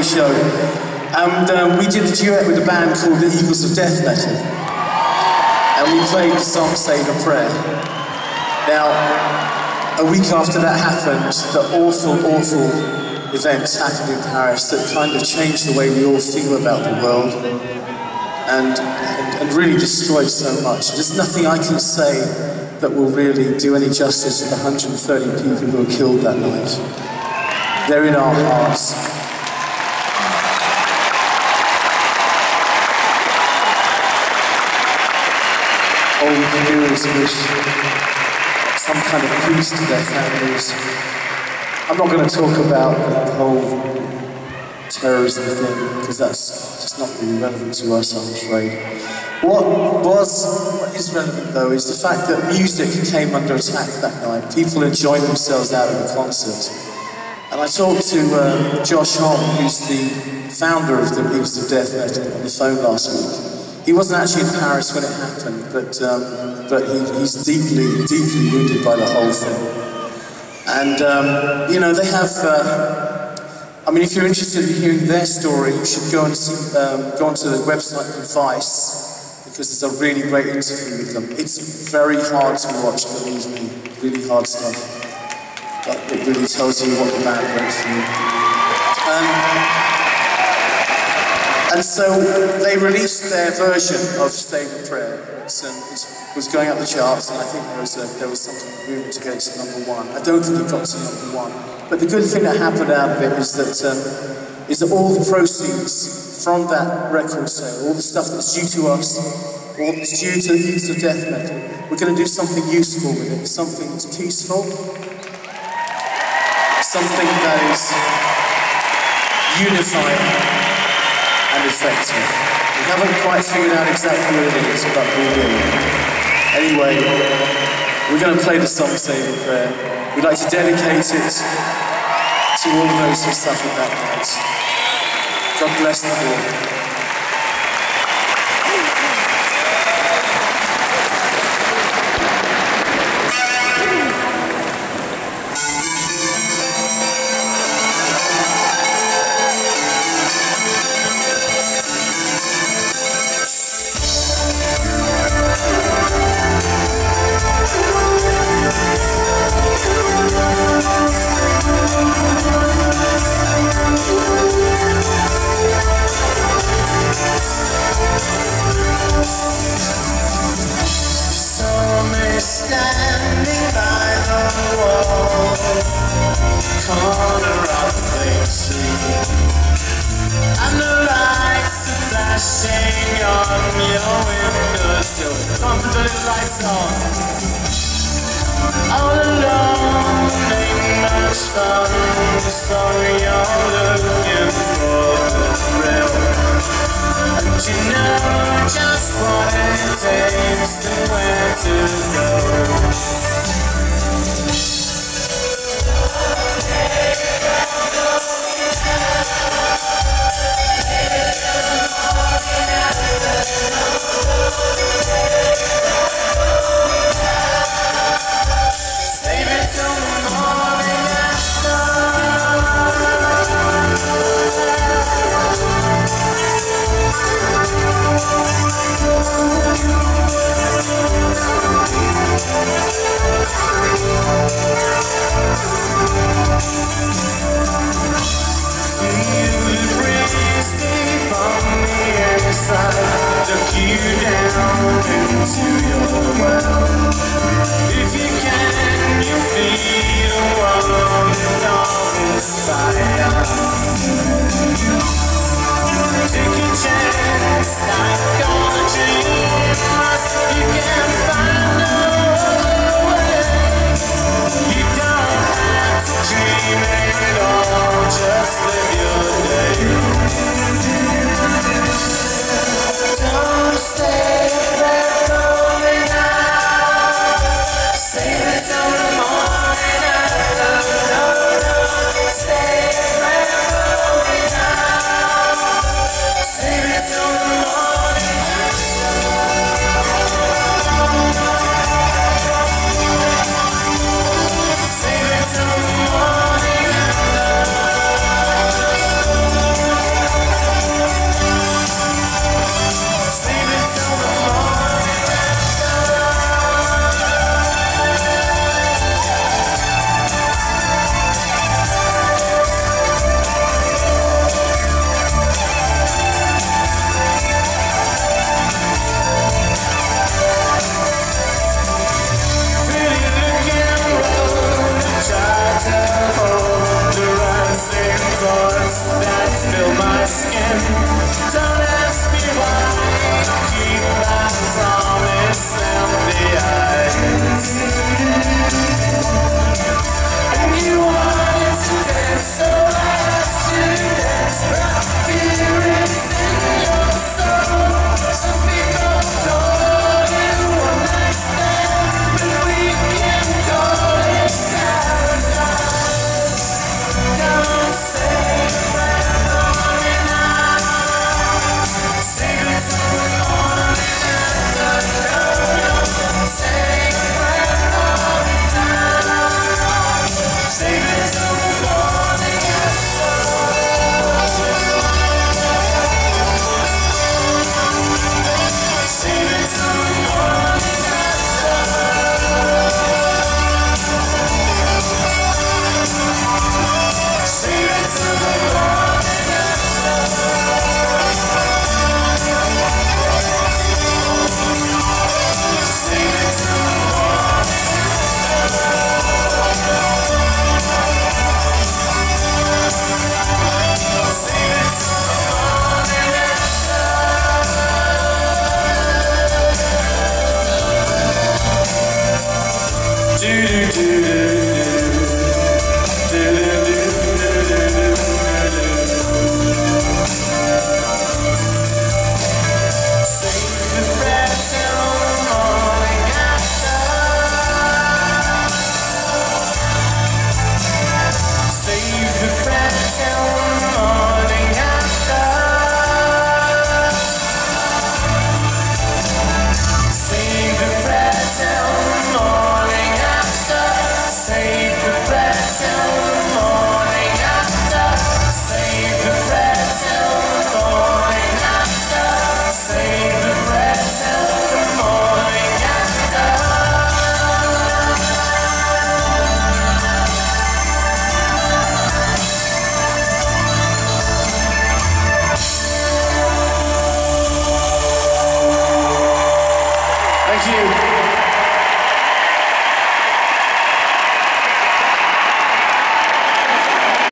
show. And we did a duet with a band called the Eagles of Death Metal. And we played the song Save a Prayer. Now, a week after that happened, the awful events happened in Paris that kind of changed the way we all feel about the world and really destroyed so much. There's nothing I can say that will really do any justice to the 130 people who were killed that night. They're in our hearts. All we can do is wish some kind of peace to their families. I'm not going to talk about the whole terrorism thing, because that's just not really relevant to us, I'm afraid. What is relevant, though, is the fact that music came under attack that night. People enjoyed themselves out of the concert. And I talked to Josh Homme, who's the founder of the Eagles of Death Metal, on the phone last week. He wasn't actually in Paris when it happened, but he's deeply wounded by the whole thing. And, you know, they have, I mean, if you're interested in hearing their story, you should go and go onto the website of Vice, because there's a really great interview with them. It's very hard to watch, believe me, really hard stuff. But it really tells you what the band went through. And so they released their version of Save a Prayer. It was going up the charts, and I think there was something room to go to #1. I don't think it got to #1. But the good thing that happened out of it is that all the proceeds from that record sale, all the stuff that's due to us, all that's due to the Eagles of Death Metal, we're going to do something useful with it, something that's peaceful, something that is unifying and effective. We haven't quite figured out exactly what it is, but we will. Anyway, we're going to play the song Save a Prayer. We'd like to dedicate it to all of those who suffered that night. God bless them all. Standing by the wall, corner of Main Street, and the lights are flashing on your windowsill. Come to the lights on. All alone ain't much fun, so you're looking for the thrill. And you know just what it takes and where to go. Save it till the morning after. Look you down into your well. If you can, you feel warm and on fire.